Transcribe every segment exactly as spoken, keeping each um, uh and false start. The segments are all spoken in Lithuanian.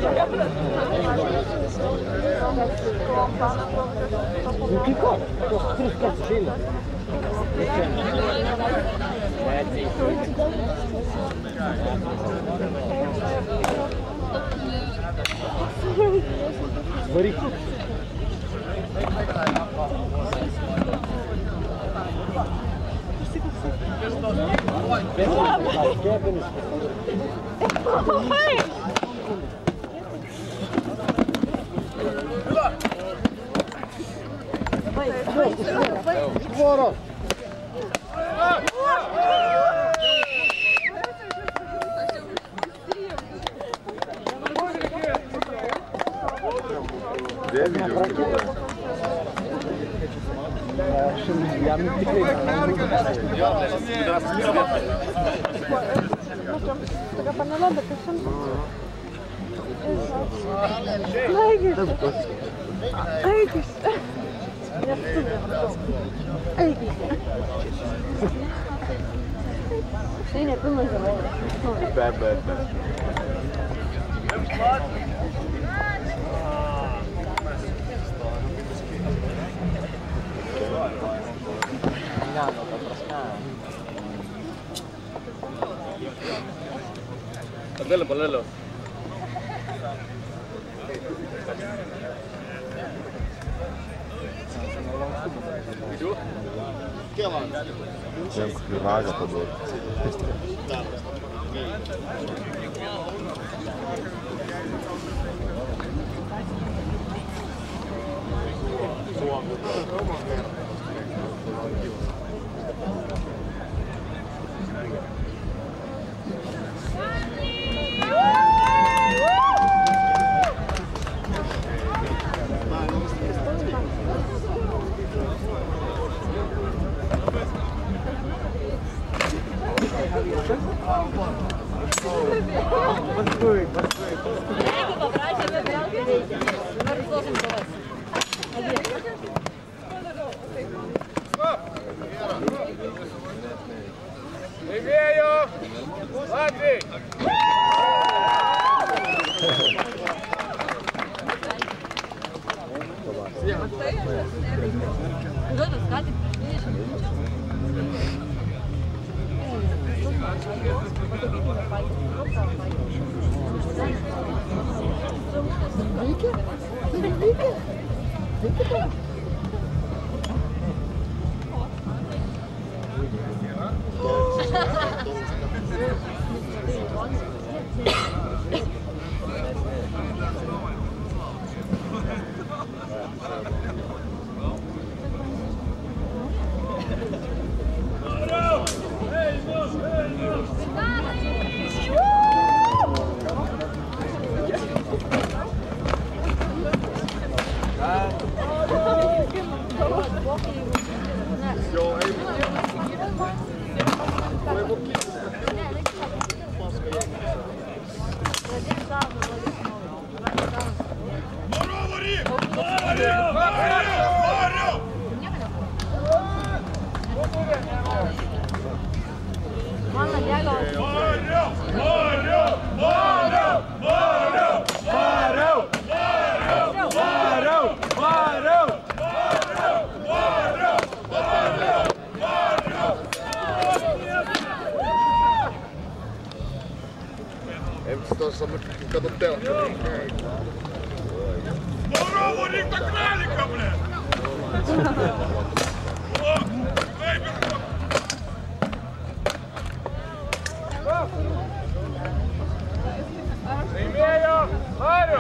Non ti ricordo, ho tre scazzini. Very good. Ворот! Şimdi yanlış bir şey. Taka pan na lądę, proszę. Ejgisz. Ejgisz. Ja Ejgisz. Nie, nie, to może. Be, be, be. Ponelo, ponelo. Tem que levar já para dentro. Rimiejo! Ładny! Kato telkkari. Moro, Monika Kralika, blядь! Римеjo! Mario!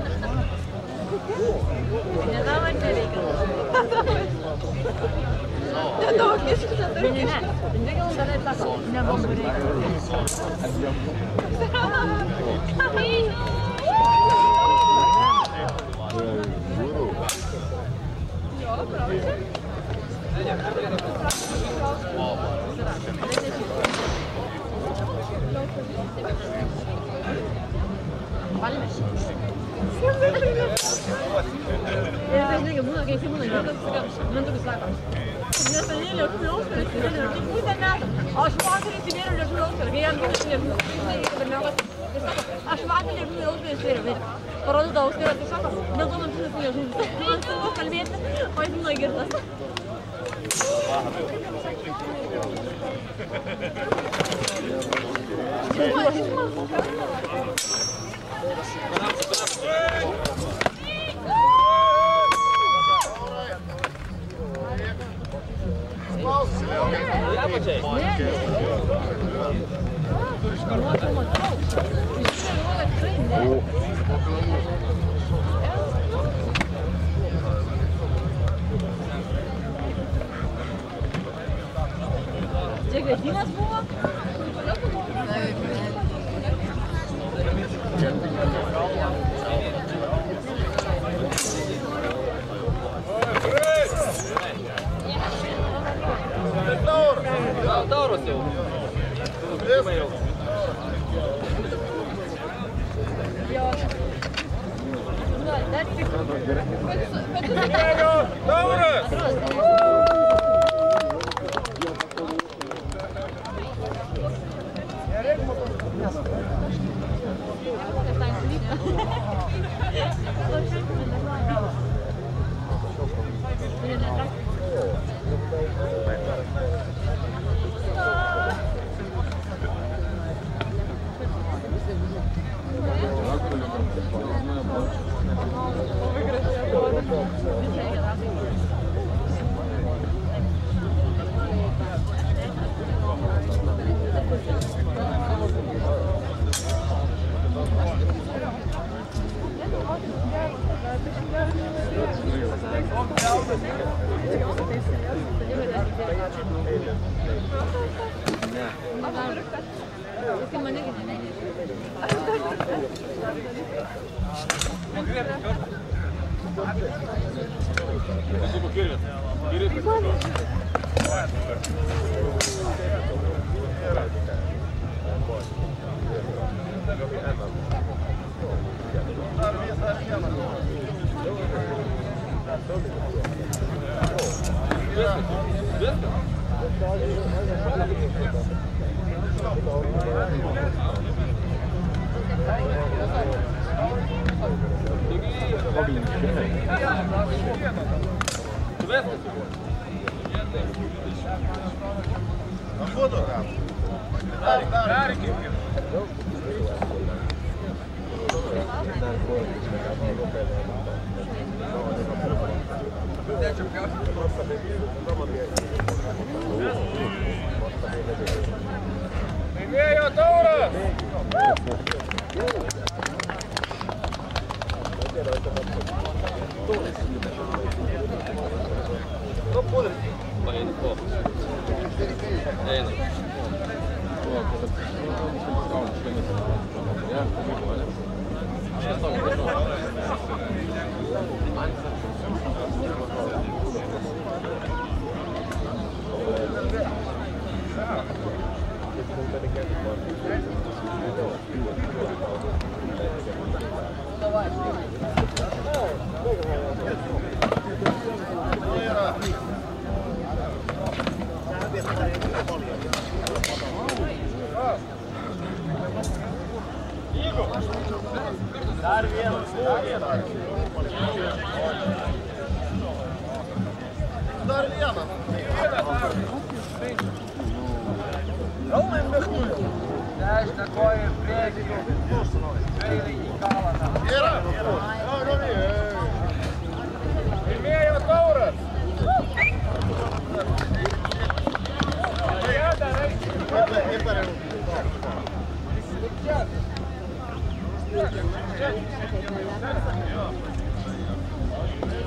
Nie dawaj Beni ne? Ne yolda ne takıl? Ne bomberi? Eres que uno que hicimos en el otro momento que saca. No tenía los flows, pero tenía los flows de nada. Aşmağın tenía los flows, pero que ya no tenía los flows. Aşmağın tenía los flows de cero, mira. Por otro lado, usted te saca. No toman tus flows. No tengo calviente, hoy no hay guerra. Гостиница была?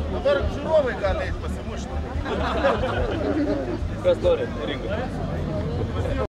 Dabar žiūrovai gali eiti pasimušti. Kas nori, rinkai.